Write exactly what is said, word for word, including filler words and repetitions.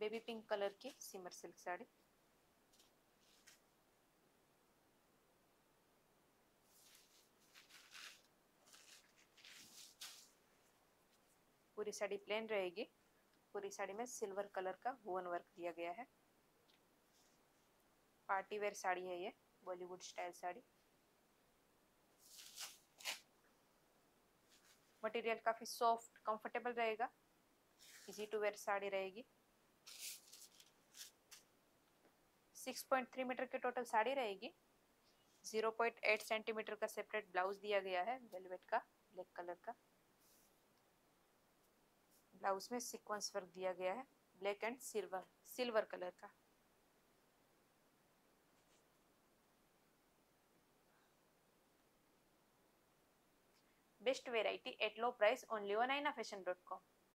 Baby pink colour की सिमर silk sari. पूरी sari plane रहेगी। पूरी साड़ी में सिल्वर कलर का वुवन वर्क दिया गया है। पार्टी वेयर साड़ी है ये, बॉलीवुड स्टाइल साड़ी। मटेरियल काफी सॉफ्ट कंफर्टेबल रहेगा, इजी टू वेयर साड़ी रहेगी। सिक्स पॉइंट थ्री मीटर की टोटल साड़ी रहेगी। ज़ीरो पॉइंट एट सेंटीमीटर का सेपरेट ब्लाउज दिया गया है, वेलवेट का ब्लैक कलर का। ब्लाउज में सीक्वेंस वर्क दिया गया है, black and silver silver colour का। Best variety at low price only on Aaina fashion dot com.